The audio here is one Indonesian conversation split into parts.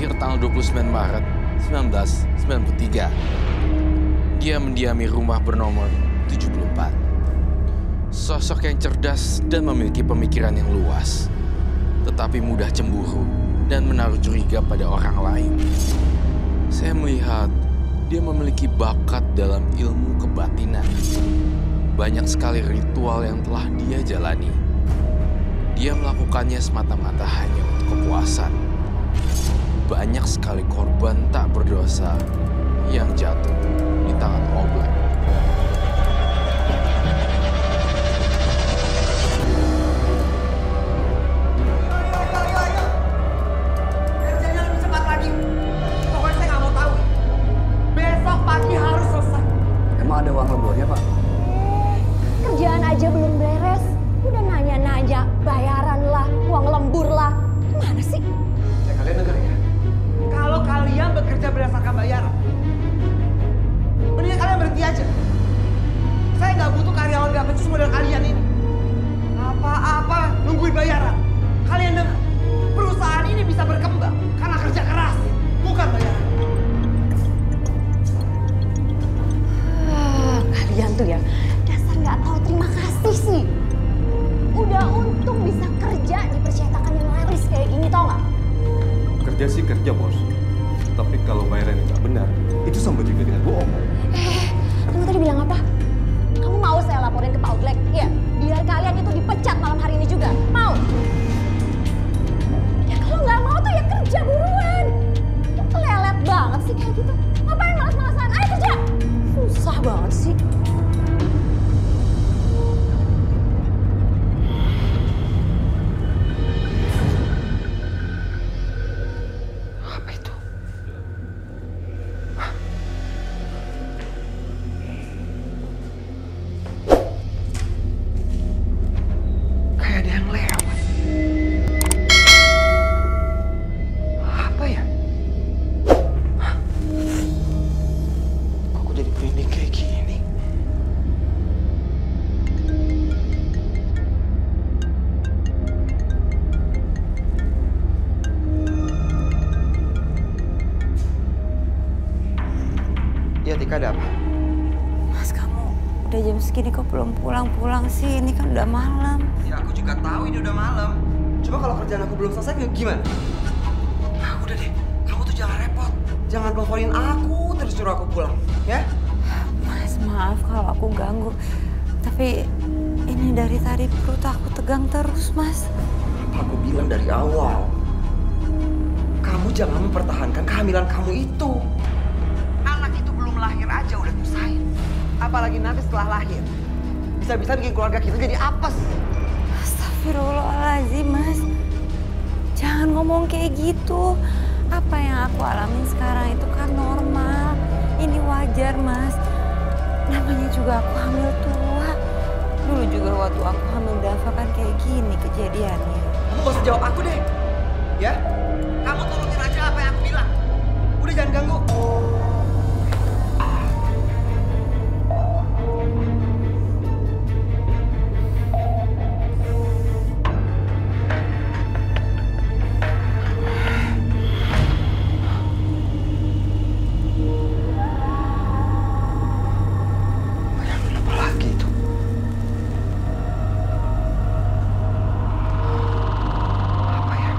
lahir tanggal 29 Maret 1993. Dia mendiami rumah bernomor 74. Sosok yang cerdas dan memiliki pemikiran yang luas, tetapi mudah cemburu dan menaruh curiga pada orang lain. Saya melihat dia memiliki bakat dalam ilmu kebatinan. Banyak sekali ritual yang telah dia jalani. Dia melakukannya semata-mata hanya untuk kepuasan. Banyak sekali korban tak berdosa yang jatuh di tangan Oblek. Kerjanya lebih cepat lagi. Pokoknya saya nggak mau tahu. Besok pagi harus selesai. Emang ada uang lemburnya, Pak? Kerjaan aja belum beres. Udah nanya-nanya, bayaran lah, uang lembur lah. Gimana sih? Kalian denger ya? Kalau kalian bekerja berdasarkan bayaran, mendingan kalian berhenti aja. Saya nggak butuh karyawan nggak becus model kalian ini. Apa-apa nungguin bayaran. Kalian dengar, perusahaan ini bisa berkembang karena kerja keras, bukan bayaran. Kalian tuh ya, dasar nggak tahu terima kasih sih. Udah untung bisa kerja di percetakan yang laris kayak gini, tau nggak? Kerja sih kerja, Bos. Tapi kalau bayarannya nggak benar, itu sama juga dengan bohong. Kamu tadi bilang apa? Kamu mau saya laporin ke Pak Oglek? Iya, biar kalian itu dipecat malam hari ini juga. Mau? Ya kalau nggak mau tuh ya kerja buruan. Kok lelet banget sih kayak gitu? Ngapain malas-malasan? Ayo kerja! Susah banget sih. Apa itu? Kayak ada yang lewat. Apa ya? Kok aku jadi merinding kayak gini? Iya, Tika, ada apa? Mas, kamu udah jam segini kok belum pulang-pulang sih? Ini kan udah malam. Ya aku juga tahu ini udah malam. Cuma kalau kerjaan aku belum selesai gimana? Ah, udah deh, kamu tuh jangan repot. Jangan teleponin aku terus suruh aku pulang, ya? Mas, maaf kalau aku ganggu. Tapi ini dari tadi perut aku tegang terus, Mas. Aku bilang dari awal. Kamu jangan mempertahankan kehamilan kamu itu. Anak itu belum lahir aja udah nyusahin. Apalagi nanti setelah lahir. Bisa-bisa bikin keluarga kita jadi apes. Astagfirullahaladzim, Mas. Jangan ngomong kayak gitu. Apa yang aku alamin sekarang itu kan normal. Ini wajar, Mas. Namanya juga aku hamil tua. Dulu juga waktu aku hamil Dava kan kayak gini kejadiannya. Kamu gak usah jawab aku deh. Ya? Kamu turutin aja apa yang aku bilang. Udah jangan ganggu. Bayangin apa lagi itu? Apa ya?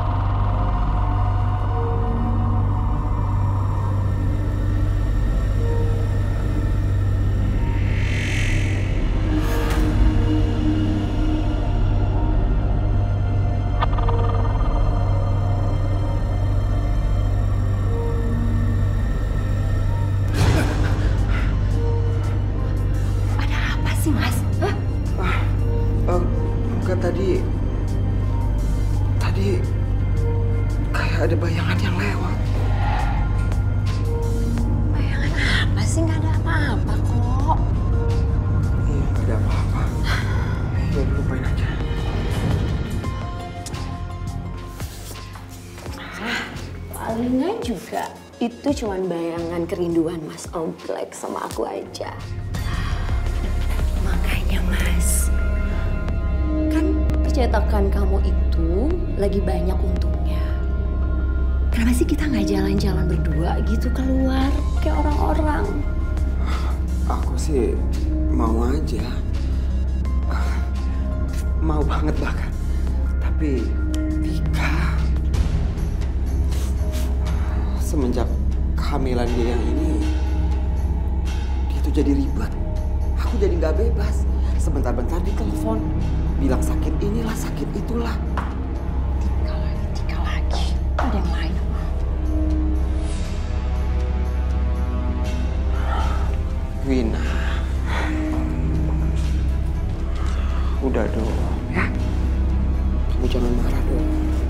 Ada apa sih, Mas? Hah? Enggak tadi kayak ada bayangan yang lewat. Bayangan apa sih? Nggak ada apa-apa kok. Iya, nggak ada apa-apa. Ya lupain aja. Palingan juga itu cuman bayangan kerinduan Mas Oglek sama aku aja. Makanya Mas, kan percetakan kamu itu lagi banyak untungnya. Kenapa sih kita nggak jalan-jalan berdua gitu keluar kayak orang-orang? Aku sih mau aja. Mau banget bahkan. Tapi Tika, semenjak kehamilan dia yang ini, dia tuh jadi ribet. Aku jadi nggak bebas. Sebentar-bentar di telepon, bilang sakit inilah, sakit itulah. Tika lagi. Ada yang lain apa? Wina, udah dong ya. Kamu jangan marah dong.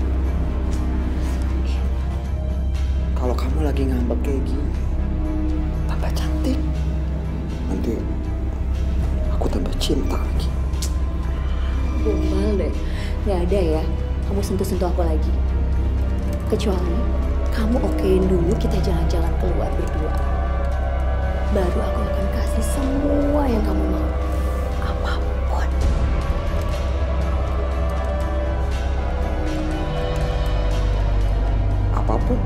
Kalau kamu lagi ngambek kayak gini, tambah cantik. Nanti aku tambah cinta lagi. Gombal deh. Gak ada ya kamu sentuh-sentuh aku lagi. Kecuali kamu okein dulu kita jalan-jalan keluar berdua. Baru aku akan kasih semua yang kamu mau. Apapun. Apapun.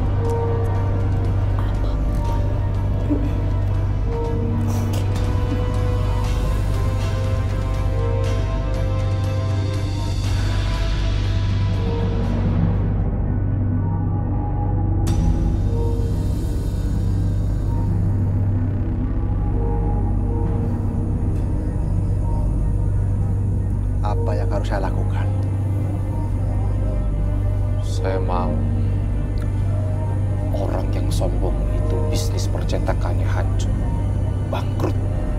Apa yang harus saya lakukan? Saya mau orang yang sombong itu bisnis percetakannya hancur, bangkrut.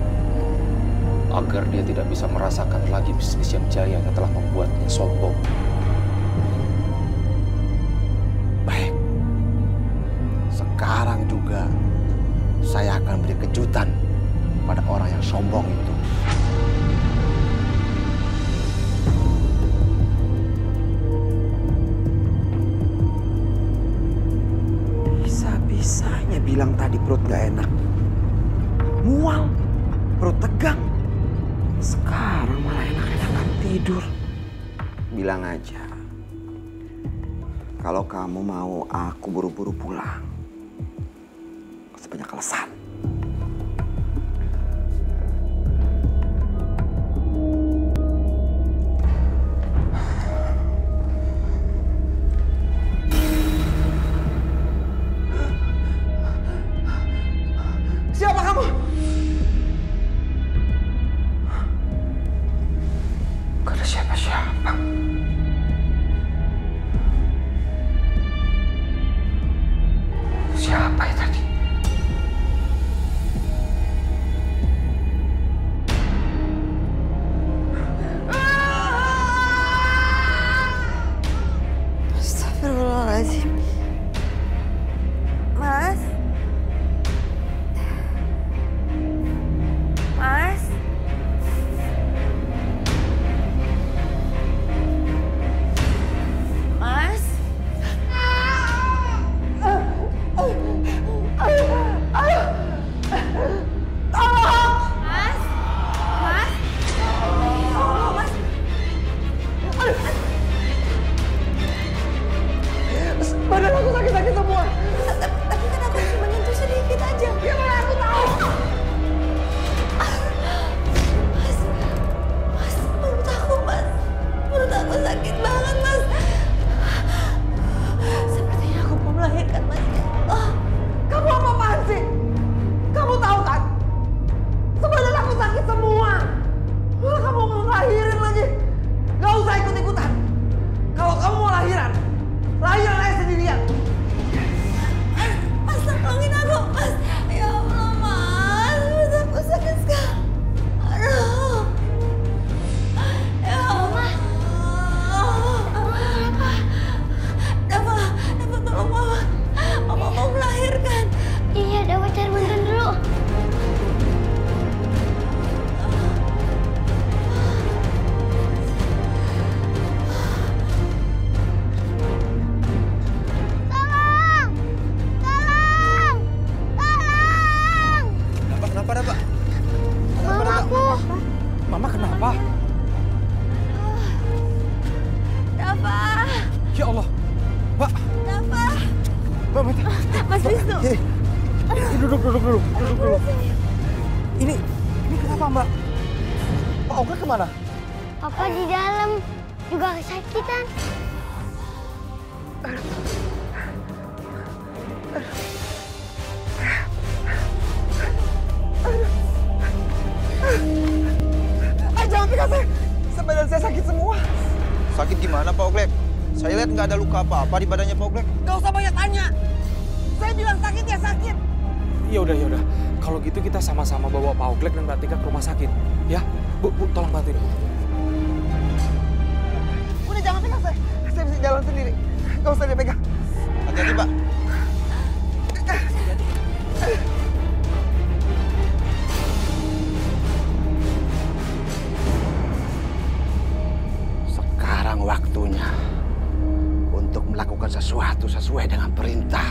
Agar dia tidak bisa merasakan lagi bisnis yang jaya yang telah membuatnya sombong. Baik. Sekarang juga saya akan beri kejutan pada orang yang sombong itu. Bisa-bisanya bilang tadi perut gak enak. Mual, perut tegang. Sekarang malah enak-enakan tidur. Bilang aja, kalau kamu mau aku buru-buru pulang. Sebanyak alasan. Siapa kamu? Gak ada siapa-siapa. Siapa ya tadi? Astagfirullahaladzim. Mas? Mas? Mas? Amit. Mas Wisnu. Duduk dulu. Ini kenapa Mbak? Pak Oka kemana? Papa di dalam juga kesakitan. Jangan pegang saya. Badan saya sakit semua. Sakit gimana Pak Oglek? Saya lihat nggak ada luka apa-apa di badannya Pak Oglek. Gak usah banyak tanya. Saya bilang sakit ya sakit. Ya udah. Kalau gitu kita sama-sama bawa Pak Oglek dan Mbak Tika ke rumah sakit. Ya, Bu, tolong bantuin. Udah jangan pegang saya. Saya bisa jalan sendiri. Gak usah dia pegang. Hati-hati Pak. Sekarang waktunya untuk melakukan sesuatu sesuai dengan perintah.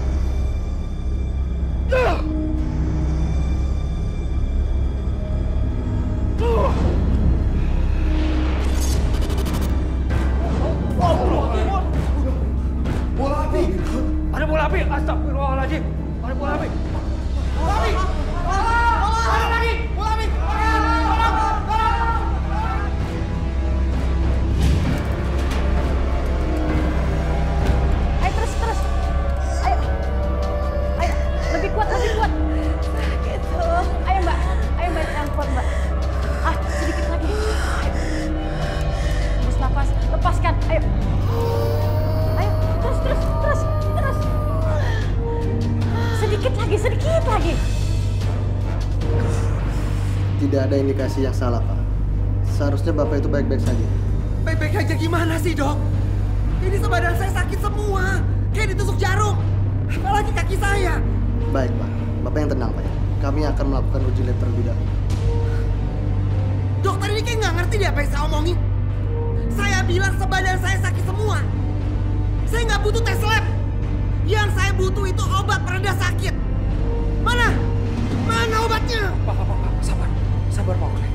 Bola api. Ada bola api. Astagfirullahaladzim. Ada bola api. Bola api. Bola lagi. Bola api. Ayo terus. Ayo. Lebih kuat. Sakit tuh. Ayo Mbak yang kuat Mbak. Sedikit lagi. Ayo. Hembus nafas, lepaskan. Ayo. Terus. Sedikit lagi. Tidak ada indikasi yang salah, Pak. Seharusnya Bapak itu baik-baik saja. Baik-baik aja gimana sih, Dok? Ini sebadan saya sakit semua. Kayak ditusuk jarum. Apalagi kaki saya. Baik, Pak. Bapak yang tenang, Pak. Kami akan melakukan uji lab terlebih dahulu. Dokter ini kayak nggak ngerti deh apa yang saya omongin. Saya bilang sebadan saya sakit semua. Saya nggak butuh tes lab. Yang saya butuh itu obat pereda sakit. Mana obatnya? Pak. Sabar Pak Oglek.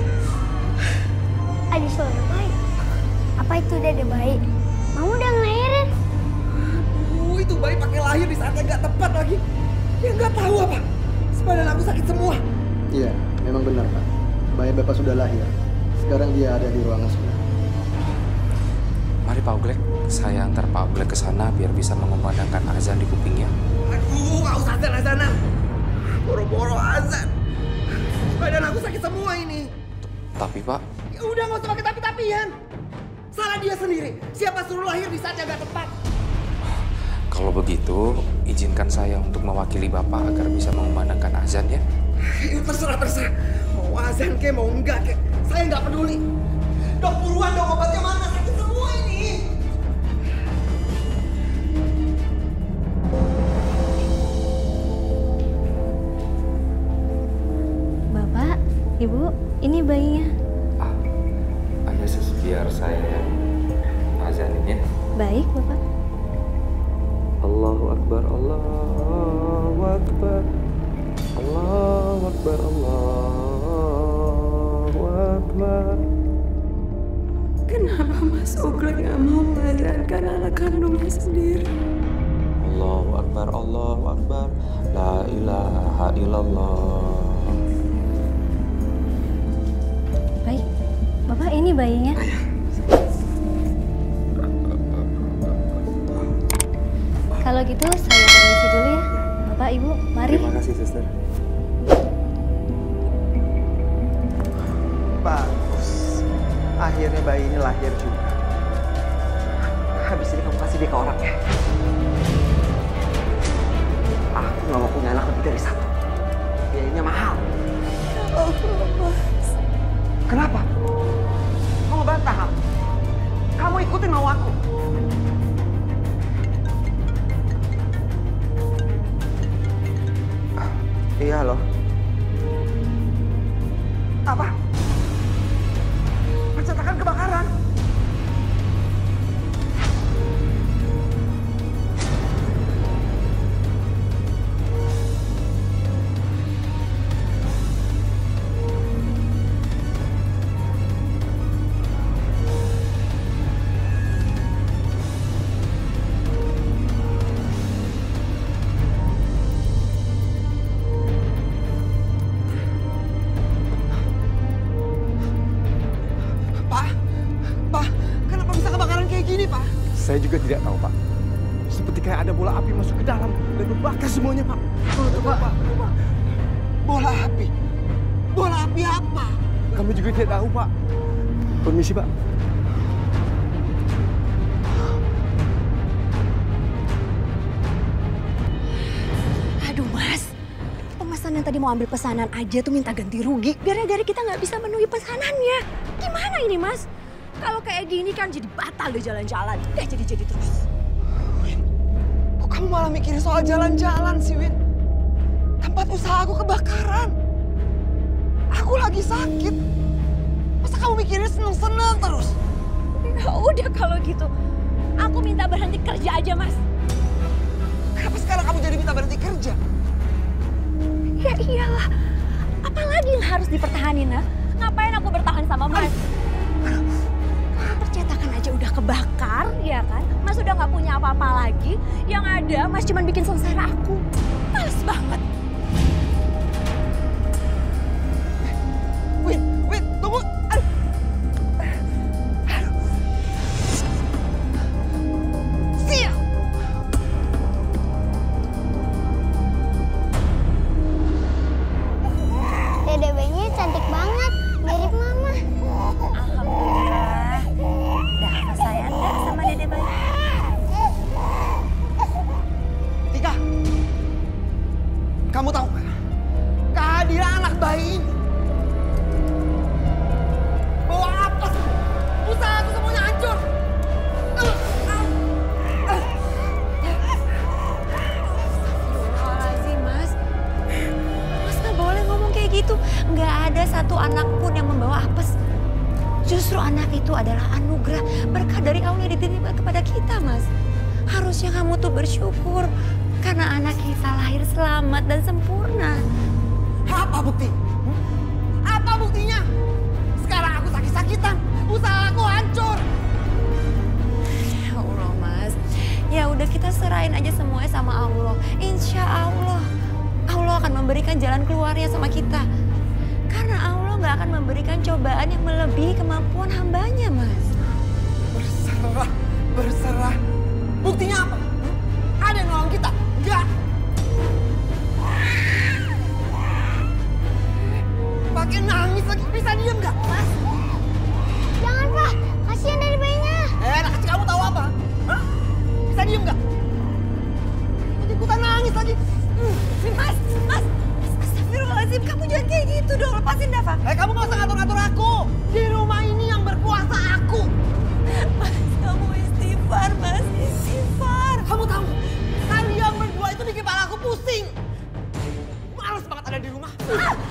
Ada suara bayi. Apa itu udah ada bayi? Mama udah ngelahirin. Itu bayi pakai lahir di saat yang nggak tepat lagi. Ya nggak tahu apa. Sebadan aku sakit semua. Iya, memang benar, Pak. Bayi Bapak sudah lahir. Sekarang dia ada di ruangan sebelah. Mari Pak Oglek, saya antar Pak Oglek ke sana biar bisa mengumandangkan azan di kupingnya. Aduh, nggak usah azan-azanan. Boro-boro azan. Badan aku sakit semua ini. Tapi Pak... Ya udah nggak usah pakai tapi-tapian. Salah dia sendiri. Siapa suruh lahir di saat yang nggak tepat? Kalau begitu, izinkan saya untuk mewakili Bapak agar bisa mengumandangkan azan ya. Terserah. Mau azan ke, mau enggak ke. Saya nggak peduli. Dok, buruan dong, obatnya mana? Sakit semua ini. Bapak, Ibu, ini bayinya. Hanya biar saya azanin ya. Baik, Bapak. Allahu Akbar, Allahu Akbar. Allahu Akbar, Allahu Akbar. Kenapa Mas Oglek nggak mau mengazankan anak kandungnya sendiri? Allahu Akbar, Allahu Akbar. La ilaha illallah. Baik, Bapak ini bayinya. Kalau gitu saya permisi dulu ya. Bapak, Ibu, mari. Terima kasih, Suster. Bagus. Akhirnya bayi ini lahir juga. Habis ini kamu kasih dia ke orang ya. Aku nggak mau punya anak lebih dari satu. Biayanya mahal. Kenapa? Kamu bantah aku. Kamu ikutin mau aku. Iya loh. Apa? Percetakan kebakaran. juga tidak tahu, Pak. Seperti kayak ada bola api masuk ke dalam dan membakar semuanya, Pak. Tuh, Pak. Bola api? Bola api apa? Kami juga tidak tahu, Pak. Permisi, Pak. Aduh Mas, pemesan yang tadi mau ambil pesanan aja tuh minta ganti rugi gara-gara kita nggak bisa memenuhi pesanannya. Gimana ini Mas? Kalau kayak gini kan jadi batal deh jalan-jalan. Udah jadi terus. Win, kok kamu malah mikirin soal jalan-jalan sih, Win? Tempat usaha aku kebakaran. Aku lagi sakit. Masa kamu mikirin seneng-seneng terus? Ya udah kalau gitu, aku minta berhenti kerja aja Mas. Kenapa sekarang kamu jadi minta berhenti kerja? Ya iyalah, apalagi yang harus dipertahanin, ha? Ngapain aku bertahan sama Mas? Percetakan aja udah kebakar, ya kan? Mas udah nggak punya apa-apa lagi. Yang ada Mas cuman bikin sengsara aku. Males banget. Win, tunggu. Aduh. Sial. Dede bayinya cantik banget, mirip mama. Alhamdulillah. Dafa sayang nggak sama dede bayi? Tika, kamu tahu nggak? Kehadiran anak bayi ini bawa apa sih? Usaha aku semuanya hancur. Astagfirullahaladzim, Mas. Mas nggak boleh ngomong kayak gitu. Nggak ada satu anak pun yang membawa apes. Justru anak itu adalah anugerah berkah dari Allah yang diterima kepada kita, Mas. Harusnya kamu tuh bersyukur karena anak kita lahir selamat dan sempurna. Apa bukti? Apa buktinya? Sekarang aku sakit-sakitan, usaha aku hancur. Ya Allah, Mas. Ya udah kita serahin aja semuanya sama Allah. Insya Allah, Allah akan memberikan jalan keluarnya sama kita. Karena Allah nggak akan memberikan cobaan yang melebihi kemampuan hambanya, Mas. Berserah. Buktinya apa? Ada yang nolong kita? Enggak. Pakai nangis lagi, bisa diem nggak? Mas, jangan Pak, kasihan dari bayinya. Anak kecil kamu tahu apa? Hah? Bisa diem nggak? Ikutan nangis lagi. Mas, astagfirullahaladzim, kamu jangan kayak gitu dong, lepasin Dafa. Kamu nggak usah ngatur-ngatur aku. Di rumah ini yang berkuasa aku. Mas, kamu istighfar, Mas, istighfar. Kamu tahu, kalian berdua itu bikin kepala aku pusing. Males banget ada di rumah.